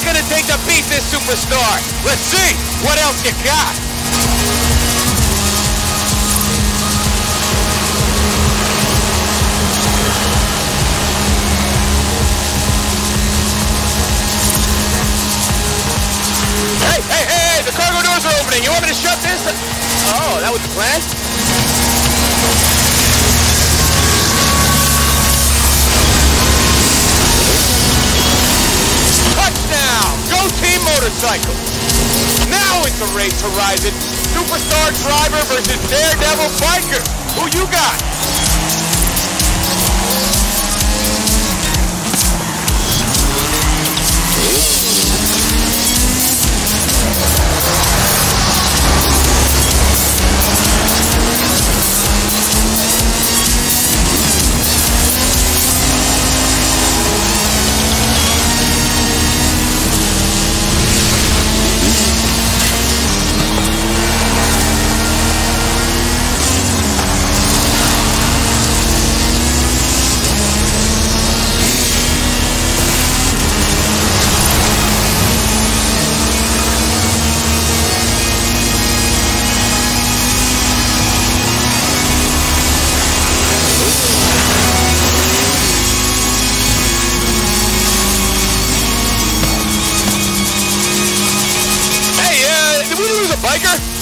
gonna take to beat this superstar? Let's see what else you got. Hey, the cargo doors are opening. You want me to shut this? Oh, that was the plan? Touchdown! Go Team Motorcycle! Now it's a race horizon. Superstar driver versus daredevil biker. Who you got? Biker?